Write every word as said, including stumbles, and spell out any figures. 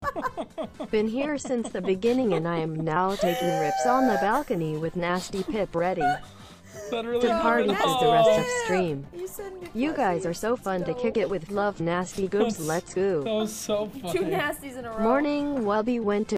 Been here since the beginning and I am now taking rips on the balcony with Nasty Pip ready Really to party through the rest of stream. You, you guys are so fun to kick it with. Love, Nasty Goobs. Let's go. That was so funny. Two nasties in a row. Morning, Wubby went to